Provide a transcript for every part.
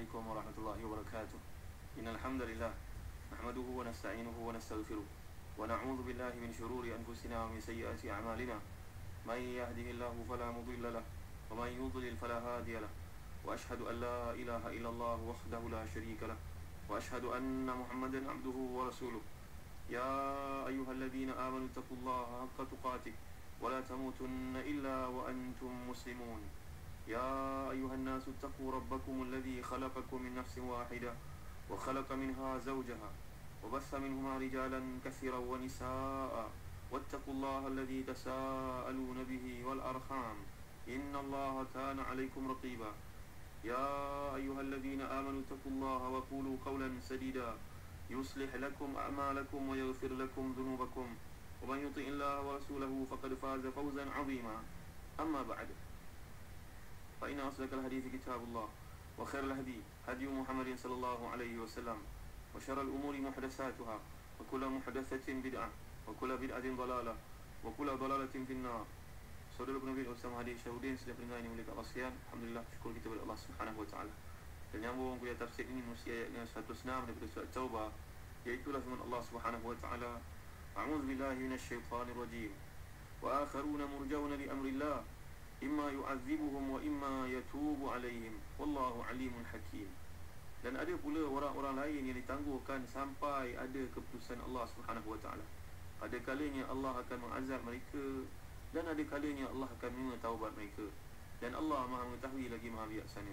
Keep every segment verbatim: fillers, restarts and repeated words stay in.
عليكم ورحمة الله وبركاته. إن الحمد لله نحمده ونستعينه ونستغفره ونعوذ بالله من شرور أنفسنا ومن سيئات أعمالنا. من يهده الله فلا مضل له ومن يضلل فلا هادي له. وأشهد أن لا إله إلا الله وحده لا شريك له وأشهد أن محمدا عبده ورسوله. يا أيها الذين آمنوا اتقوا الله حق تقاته ولا تموتن إلا وأنتم مسلمون. يا أيها الناس اتقوا ربكم الذي خلقكم من نفس واحدة وخلق منها زوجها وبث منهما رجالا كثيرا ونساء واتقوا الله الذي تساءلون به والأرحام إن الله كان عليكم رقيبا. يا أيها الذين آمنوا اتقوا الله وقولوا قولا سديدا يصلح لكم أعمالكم ويغفر لكم ذنوبكم ومن يطع الله ورسوله فقد فاز فوزا عظيما. أما بعد فإن أصدق الحديث كتاب الله وخير الهدي هدي محمد صلى الله عليه وسلم وشر الأمور محدثاتها وكل محدثة بدعة وكل بدعة ضلالة وكل ضلالة في النار. Saudara penerbit Ustaz Hadi Syahudin sudah pendengar ini mulia Allah sekalian. Alhamdulillah, syukur kita kepada Allah Subhanahu wa taala. Dan nyambung kuliah tafsir ini musia ayatnya seratus enam daripada surat Taubah, iaitu firman Allah Subhanahu wa taala, A'udzu billahi minasyaitonir rajim. Wa akharuna murjauna li amrillah imma yu'adzibuhum wa imma yatubu alaihim wallahu alimun hakim. Dan ada pula orang-orang lain yang ditangguhkan sampai ada keputusan Allah Subhanahu wa taala. Ada kalanya Allah akan mengazab mereka dan ada kalanya Allah akan menerima taubat mereka. Dan Allah Maha mengetahui lagi Maha bijaksana.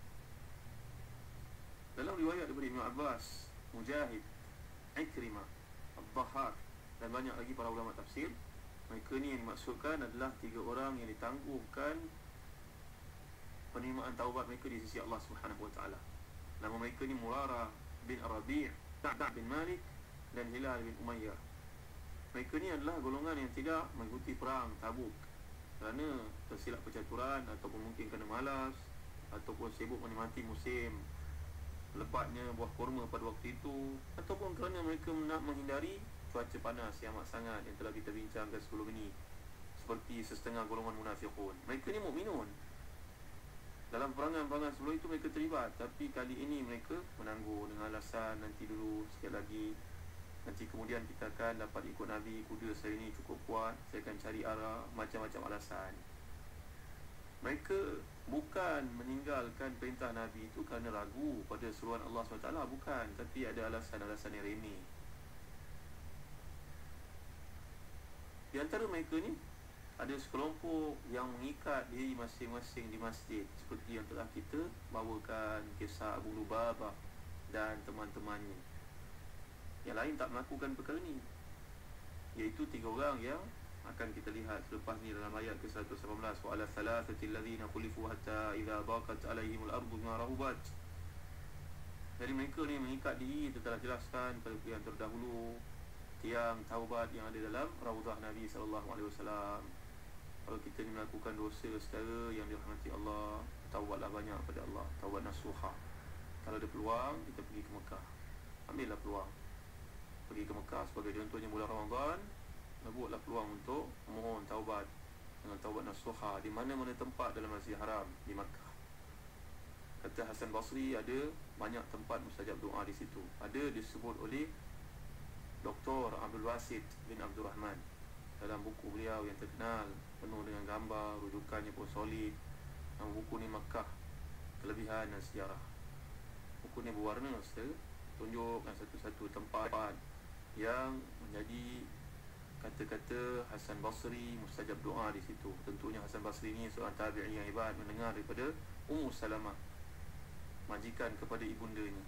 Dalam riwayat daripada Ibn Abbas, Mujahid, Ikrimah, Ad-Dhahhak dan banyak lagi para ulama tafsir, mereka ni yang dimaksudkan adalah tiga orang yang ditangguhkan penerimaan taubat mereka di sisi Allah Subhanahu wa taala. Nama mereka ni Murarah bin Rabi', Sa'd bin Malik dan Hilal bin Umayyah. Mereka ni adalah golongan yang tidak mengikuti perang Tabuk kerana tersilap percaturan ataupun mungkin kerana malas ataupun sibuk menikmati musim lepatnya buah kurma pada waktu itu, ataupun kerana mereka nak menghindari cuaca panas yang amat sangat yang telah kita bincangkan sebelum ini, seperti setengah golongan munafiqun. Mereka ni mukminun. Dalam perangan-perangan sebelum itu mereka terlibat, tapi kali ini mereka menangguh dengan alasan nanti dulu, sikit lagi, nanti kemudian kita akan dapat ikut Nabi, kuda saya ini cukup kuat, saya akan cari arah, macam-macam alasan. Mereka bukan meninggalkan perintah Nabi itu kerana ragu pada seruan Allah subhanahu wa taala, bukan, tapi ada alasan-alasan yang remeh. Di antara mereka ni ada sekelompok yang mengikat diri masing-masing di masjid, seperti yang telah kita bawakan kisah Abu Lubabah dan teman-temannya. Yang lain tak melakukan perkara ni, iaitu tiga orang yang akan kita lihat selepas ni dalam ayat ke seratus lapan belas. Wa ala thalathati alladhina khulifu hatta idza daqat alaihimul ardu bima rahubat. Jadi mereka ni mengikat diri, itu telah jelaskan pada yang terdahulu, tiang taubat yang ada dalam Raudhah Nabi sallallahu alaihi wasallam. Kalau kita ni melakukan dosa secara yang dirahmati Allah, taubatlah banyak pada Allah, taubat nasuha. Kalau ada peluang, kita pergi ke Mekah, ambillah peluang, pergi ke Mekah sebagai contohnya bulan Ramadan, buatlah peluang untuk memohon taubat dengan taubat nasuha di mana-mana tempat dalam Masjidil Haram di Makkah. Kata Hasan Basri, ada banyak tempat mustajab doa di situ. Ada disebut oleh Doktor Abdul Wasid bin Abdul Rahman dalam buku beliau yang terkenal, penuh dengan gambar, rujukannya pun solid. Nama buku ni Makkah, Kelebihan dan Sejarah. Buku ni berwarna serta tunjukkan satu-satu tempat yang menjadi kata-kata Hasan Basri mustajab doa di situ. Tentunya Hasan Basri ni seorang tabi'i yang hebat, mendengar daripada Ummu Salamah, majikan kepada ibundanya.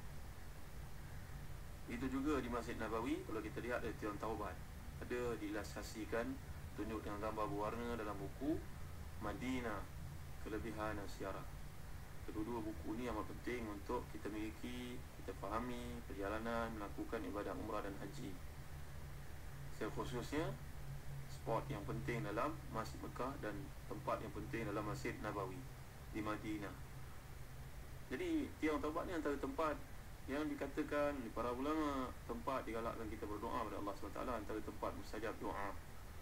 Itu juga di Masjid Nabawi, kalau kita lihat ada tiang taubat, ada diilustrasikan, tunjuk dengan gambar berwarna dalam buku Madinah, Kelebihan dan Sejarah. Kedua-dua buku ni amat penting untuk kita miliki, kita fahami perjalanan melakukan ibadah umrah dan haji. Khususnya spot yang penting dalam Masjid Mekah dan tempat yang penting dalam Masjid Nabawi di Madinah. Jadi tiang taubat ni antara tempat yang dikatakan oleh para ulama tempat digalakkan kita berdoa kepada Allah subhanahu wa taala, antara tempat mustajab doa.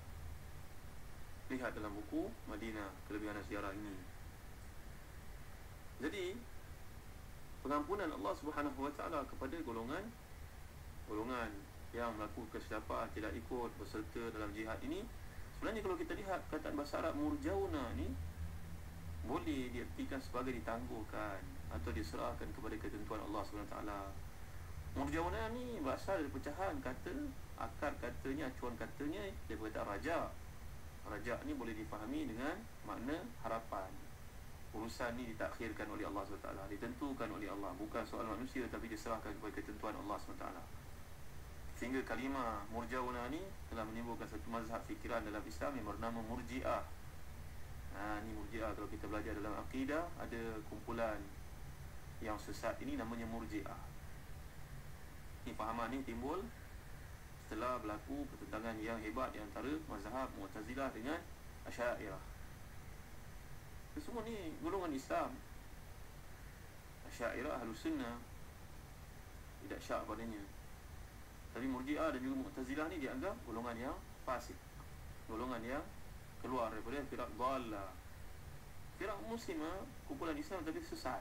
Lihat dalam buku Madinah, Kelebihan dan Sejarah ini. Jadi pengampunan Allah Subhanahu Wa Taala kepada golongan golongan yang melakukan kesilapan, tidak ikut berserta dalam jihad ini. Sebenarnya kalau kita lihat kataan bahasa Arab murjauna ni boleh diartikan sebagai ditangguhkan atau diserahkan kepada ketentuan Allah Subhanahu Wa Taala. Murjauna ni berasal dari pecahan kata, akar katanya, acuan katanya daripada raja. Raja ni boleh difahami dengan makna harapan. Urusan ni ditakhirkan oleh Allah subhanahu wa taala, ditentukan oleh Allah, bukan soal manusia tapi diserahkan kepada ketentuan Allah subhanahu wa taala. Sehingga kalimah murjauna ni telah menimbulkan satu mazhab fikiran dalam Islam yang bernama Murji'ah. Ha, ni Murji'ah, kalau kita belajar dalam akidah, ada kumpulan yang sesat ini namanya Murji'ah. Ni fahaman ni timbul setelah berlaku pertentangan yang hebat di antara mazhab Mu'tazilah dengan Asy'ariyah. Semua ni golongan Islam. Asy'ariyah Ahlus Sunnah tidak syak padanya. Tapi Murji'ah dan juga Mu'tazilah ni dianggap golongan yang fasik, golongan yang keluar daripada firaq dhallah. Firaq muslimah, kumpulan Islam tapi sesat.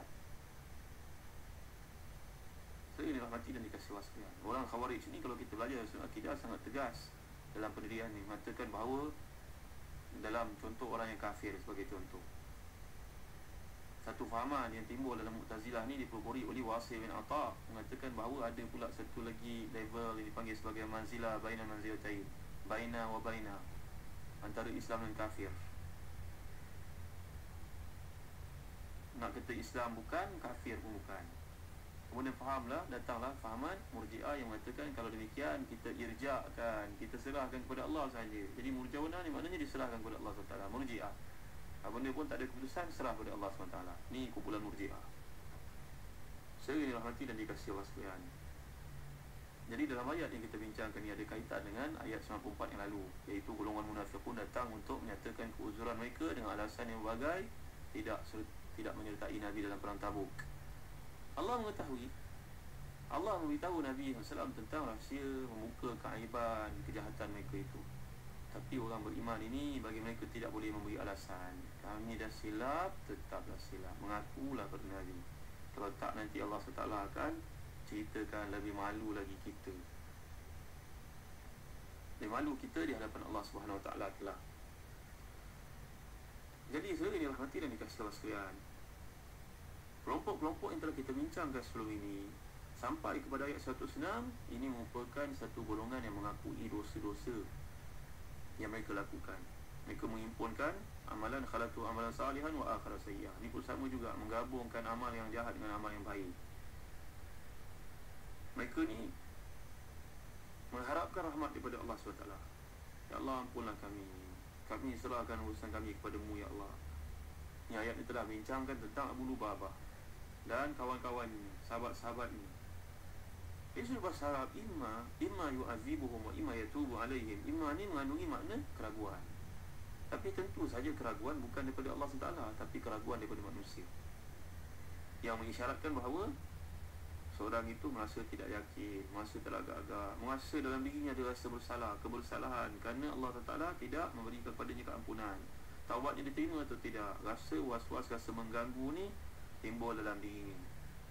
Saya dirahmati dan dikasihi Allah sekalian. Orang Khawarij ni kalau kita belajar soal akidah sangat tegas dalam pendirian ni, mengatakan bahawa dalam contoh orang yang kafir sebagai contoh. Satu fahaman yang timbul dalam Mu'tazilah ni dipelopori oleh Wasil bin Atha, mengatakan bahawa ada pula satu lagi level yang dipanggil sebagai manzilah baina manzilatain, baina wa baina, antara Islam dan kafir. Nak kata Islam bukan, kafir pun bukan. Kemudian fahamlah, datanglah fahaman Murji'ah yang mengatakan kalau demikian kita irja'kan, kita serahkan kepada Allah saja. Jadi Murjauna ni maknanya diserahkan kepada Allah subhanahu wa taala. Murji'ah, benda pun tak ada keputusan, serah kepada Allah subhanahu wa taala. Ni kumpulan Murji'ah. Saya dirahmati dan dikasihi Allah sekalian. Jadi dalam ayat yang kita bincangkan ni ada kaitan dengan ayat sembilan puluh empat yang lalu, iaitu golongan munafiqun datang untuk menyatakan keuzuran mereka dengan alasan yang berbagai, tidak tidak menyertai Nabi dalam perang Tabuk. Allah mengetahui, Allah memberitahu Nabi sallallahu alaihi wasallam tentang rahsia membuka keaiban kejahatan mereka itu. Tapi orang beriman ini, bagi mereka tidak boleh memberi alasan. Kami dah silap, tetaplah silap, mengakulah pada Nabi. Kalau tak nanti Allah subhanahu wa taala akan ceritakan lebih malu lagi kita. Lebih malu kita di hadapan Allah subhanahu wa taala kelak. Jadi saya dirahmati dan dikasihi Allah sekalian, kelompok-kelompok yang telah kita bincangkan sebelum ini sampai kepada ayat seratus enam, ini merupakan satu golongan yang mengakui dosa-dosa yang mereka lakukan. Mereka menghimpunkan amalan khalatu amalan salihan wa akhara sayyi'ah. Ini pun sama juga, menggabungkan amal yang jahat dengan amal yang baik. Mereka ni mengharapkan rahmat daripada Allah subhanahu wa taala. Ya Allah, ampunlah kami, kami serahkan urusan kami kepadamu ya Allah. Ini ayat ini telah bincangkan tentang Abu Lubabah dan kawan-kawan ini, sahabat-sahabat ini. Isu bahasa Arab imma imma yu'adzibuhum wa imma yatubu alaihim. Imma ni mengandungi makna keraguan. Tapi tentu saja keraguan bukan daripada Allah subhanahu wa taala, tapi keraguan daripada manusia, yang mengisyaratkan bahawa seorang itu merasa tidak yakin, merasa teragak-agak, merasa dalam dirinya ada rasa bersalah, kebersalahan kerana Allah Taala tidak memberikan kepadanya keampunan. Taubatnya diterima atau tidak, rasa was-was, rasa mengganggu ni timbul dalam dirinya.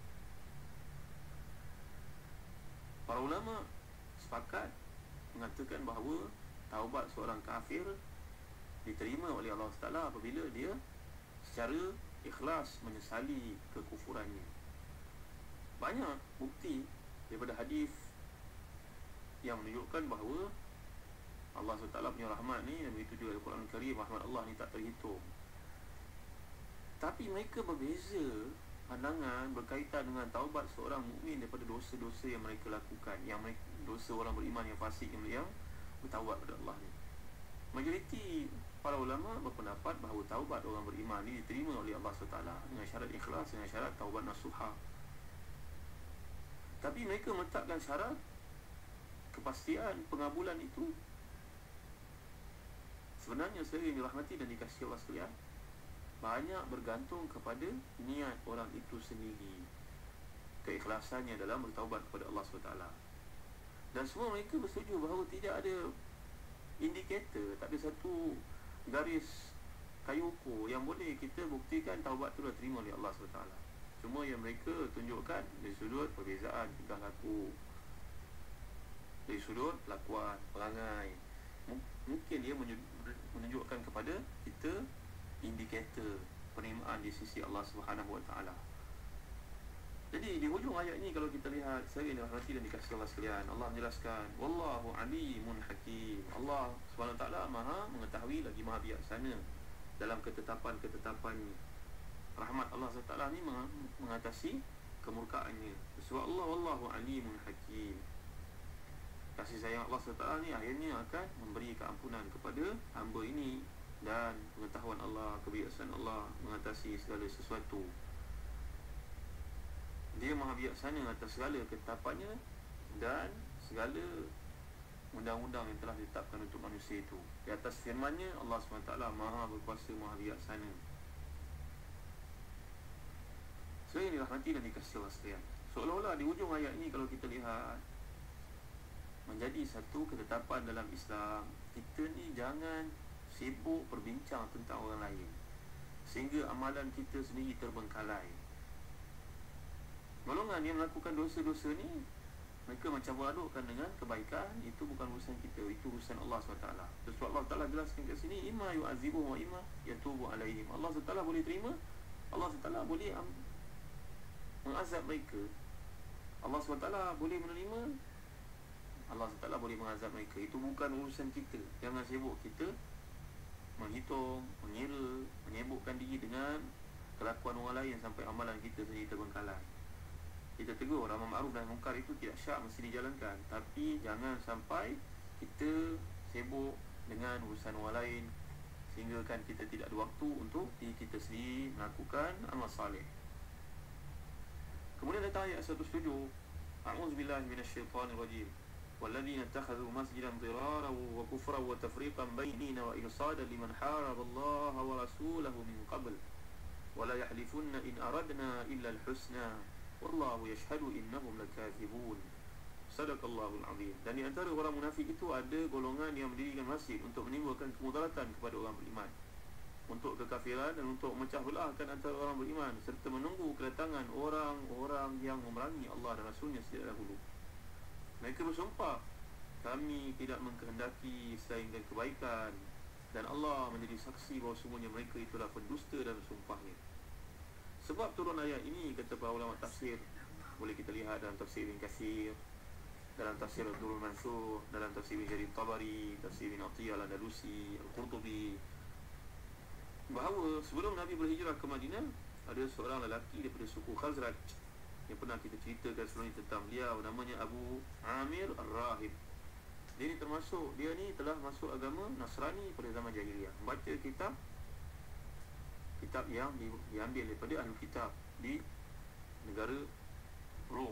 Para ulama sepakat mengatakan bahawa taubat seorang kafir diterima oleh Allah Taala apabila dia secara ikhlas menyesali kekufurannya. Banyak bukti daripada hadis yang menunjukkan bahawa Allah subhanahu wa taala punya rahmat ni, dan begitu juga Al-Quran Al-Karim, rahmat Allah ni tak terhitung. Tapi mereka berbeza pandangan berkaitan dengan taubat seorang mukmin daripada dosa-dosa yang mereka lakukan, yang mereka, dosa orang beriman yang fasik yang, yang bertaubat kepada Allah ni. Majoriti para ulama berpendapat bahawa taubat orang beriman ni diterima oleh Allah subhanahu wa taala dengan syarat ikhlas, dengan syarat taubat nasuha. Tapi mereka meletakkan syarat kepastian pengabulan itu. Sebenarnya saya yang dirahmati dan dikasihi Allah sekalian, banyak bergantung kepada niat orang itu sendiri, keikhlasannya dalam bertaubat kepada Allah subhanahu wa taala. Dan semua mereka bersetuju bahawa tidak ada indikator, tak ada satu garis kayu ukur yang boleh kita buktikan taubat itu dah terima oleh Allah subhanahu wa taala. Cuma yang mereka tunjukkan dari sudut perbezaan tingkah laku, dari sudut lakuan, perangai. Mungkin dia menunjukkan kepada kita indikator penerimaan di sisi Allah Subhanahu Wa Taala. Jadi di hujung ayat ini kalau kita lihat, saya ini rahmati dan dikasihi Allah sekalian, Allah menjelaskan wallahu alimun hakim. Allah Subhanahu Wa Taala Maha mengetahui lagi Maha bijaksana dalam ketetapan-ketetapan. Rahmat Allah Subhanahu Wa Taala ni mengatasi kemurkaannya. Sebab Allah wallahu alimun hakim. Kasih sayang Allah subhanahu wa taala ni akhirnya akan memberi keampunan kepada hamba ini, dan pengetahuan Allah, kebijaksanaan Allah mengatasi segala sesuatu. Dia Maha bijaksana atas segala ketetapannya dan segala undang-undang yang telah ditetapkan untuk manusia itu. Di atas firman-Nya, Allah subhanahu wa taala Maha berkuasa, Maha bijaksana. So ini rahmati dan dikasihi Allah sekalian. Seolah-olah di hujung ayat ini kalau kita lihat, menjadi satu ketetapan dalam Islam, kita ni jangan sibuk berbincang tentang orang lain sehingga amalan kita sendiri terbengkalai. Golongan yang melakukan dosa-dosa ni, mereka macam beradukkan dengan kebaikan. Itu bukan urusan kita, itu urusan Allah subhanahu wa taala. Sebab Allah Taala jelaskan kat sini, imma yu'azibuhum wa imma yatubu alaihim. Allah subhanahu wa taala boleh terima, Allah subhanahu wa taala boleh mengazab mereka. Allah subhanahu wa taala boleh menerima, Allah subhanahu wa taala boleh mengazab mereka. Itu bukan urusan kita. Jangan sibuk kita menghitung, mengira, menyibukkan diri dengan kelakuan orang lain sampai amalan kita sendiri terbengkalai. Kita tegur amar ma'ruf dan munkar itu tidak syak, mesti dijalankan, tapi jangan sampai kita sibuk dengan urusan orang lain sehingga kan kita tidak ada waktu untuk diri kita sendiri melakukan amal saleh. Kemudian datang ayat seratus tujuh, a'udzubillahi minasyaitanir rajim. والذين اتخذوا مسجدا ضرارا وكفرا وتفريقا بيننا وإرصادا لمن حارب الله ورسوله من قبل ولا يحلفن إن أردنا إلا الحسنى والله يشهد إنهم لكاذبون. Sadaqallahul azim. Dan di antara orang munafik itu ada golongan yang mendirikan masjid untuk menimbulkan kemudaratan kepada orang beriman, untuk kekafiran dan untuk memecah belahkan antara orang beriman, serta menunggu kedatangan orang-orang yang memerangi Allah dan Rasulnya sejak dahulu. Mereka bersumpah, kami tidak mengkehendaki selainkan kebaikan, dan Allah menjadi saksi bahawa semuanya mereka itulah pendusta dan sumpahnya. Sebab turun ayat ini, kata para ulama tafsir, boleh kita lihat dalam tafsir Ibn Katsir, dalam tafsir Ad-Durrul Mansur, dalam tafsir Ibn Jarir Tabari, tafsir Ibn Atiyah Al-Andalusi, Al-Qurtubi, bahawa sebelum Nabi berhijrah ke Madinah, ada seorang lelaki daripada suku Khazraj yang pernah kita ceritakan sebelum ini tentang beliau, namanya Abu Amir Ar-Rahib. Dia ni termasuk, dia ni telah masuk agama Nasrani pada zaman jahiliyah, membaca kitab kitab yang di, diambil daripada ahli kitab di negara Rom.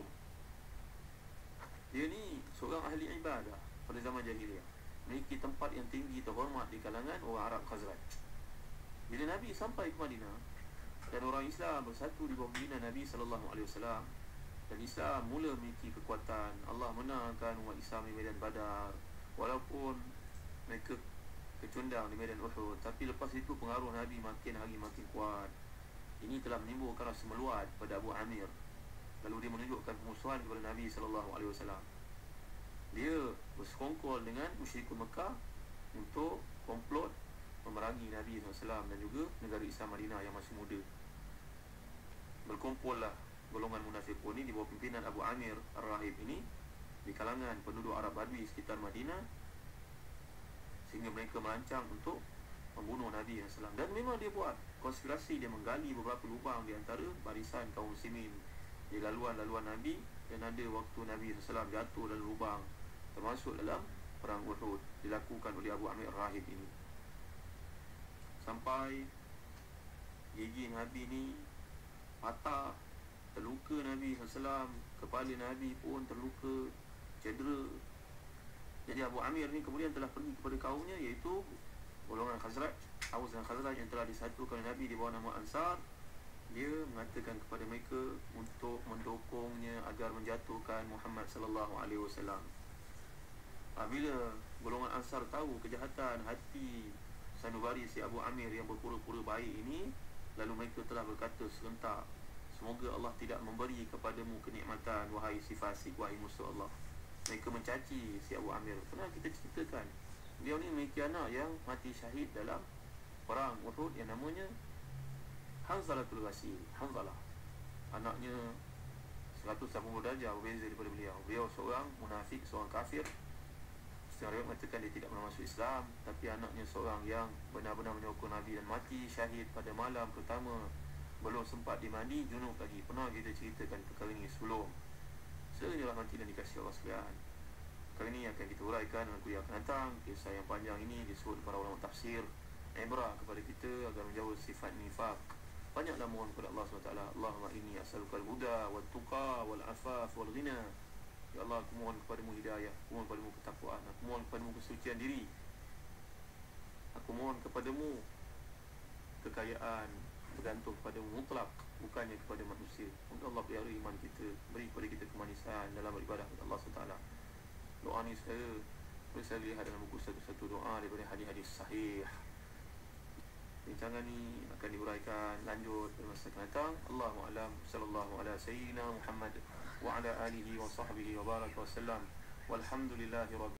Dia ni seorang ahli ibadah pada zaman jahiliyah, memiliki tempat yang tinggi terhormat di kalangan orang Arab Khazraj. Bila Nabi sampai ke Madinah dan orang Islam bersatu di bawah pimpinan Nabi sallallahu alaihi wasallam, dan Islam mula memiliki kekuatan, Allah menangkan umat Islam di medan Badar, walaupun mereka kecundang di medan Uhud, tapi lepas itu pengaruh Nabi makin hari makin kuat. Ini telah menimbulkan rasa meluat pada Abu Amir. Lalu dia menunjukkan pemusuhan kepada Nabi sallallahu alaihi wasallam. Dia bersekongkol dengan musyrikun Mekah untuk komplot memerangi Nabi sallallahu alaihi wasallam dan juga negara Islam Madinah yang masih muda. Berkumpullah golongan munafiqun ini di bawah pimpinan Abu Amir Ar-Rahib ini di kalangan penduduk Arab Badui sekitar Madinah, sehingga mereka merancang untuk membunuh Nabi sallallahu alaihi wasallam. Dan memang dia buat konspirasi, dia menggali beberapa lubang di antara barisan kaum muslimin di laluan-laluan Nabi, dan ada waktu Nabi sallallahu alaihi wasallam jatuh dalam lubang, termasuk dalam perang Uhud, dilakukan oleh Abu Amir Ar-Rahib ini. Sampai gigi Nabi ni patah, terluka Nabi sallallahu alaihi wasallam, kepala Nabi pun terluka, cedera. Jadi Abu Amir ni kemudian telah pergi kepada kaumnya, iaitu golongan Khazraj, Aus dan Khazraj yang telah disatukan Nabi di bawah nama Ansar. Dia mengatakan kepada mereka untuk mendukungnya agar menjatuhkan Muhammad sallallahu alaihi wasallam. Apabila golongan Ansar tahu kejahatan hati sanubari si Abu Amir yang berpura-pura baik ini, lalu mereka telah berkata serentak, Semoga Allah tidak memberi kepadamu kenikmatan, wahai si fasik, wahai musuh Allah. Mereka mencaci si Abu Amir. Pernah kita ceritakan, beliau ni memiliki anak yang mati syahid dalam perang Uhud yang namanya Hanzalatul Ghasil. Hanzalah, anaknya seratus lapan puluh darjah berbeza daripada beliau. Beliau seorang munafik, seorang kafir. Setengah riwayat mengatakan dia tidak pernah masuk Islam, tapi anaknya seorang yang benar-benar menyokong Nabi dan mati syahid pada malam pertama, belum sempat dimandi, junub lagi. Pernah kita ceritakan perkara ini sebelum. Sebenarnya rahmati dan dikasihi Allah sekalian. Kali ini akan kita uraikan dalam kuliah akan datang. Kisah yang panjang ini disebut para ulama tafsir, ibrah kepada kita agar menjauh sifat nifaq. Banyaklah mohon kepada Allah subhanahu wa taala, Allahumma inni as'aluka al-huda wal tuqa wal afaf wal ghina. Ya Allah, aku mohon kepadamu hidayah, aku mohon kepadamu ketakwaan, aku mohon kepadamu kesucian diri, aku mohon kepadamu kekayaan, bergantung kepadamu mutlak, bukannya kepada manusia. Semoga Allah pelihara iman kita, beri kepada kita kemanisan dalam beribadah kepada Allah subhanahu wa taala. Doa ni saya boleh saya lihat dalam buku satu-satu doa daripada hadis-hadis sahih. Bincangan ni akan diuraikan lanjut pada masa akan datang. Allahu a'lam. Sallallahu ala sayyidina Muhammad wa ala alihi wa sahbihi wa baraka wa sallam. Walhamdulillahi rabbil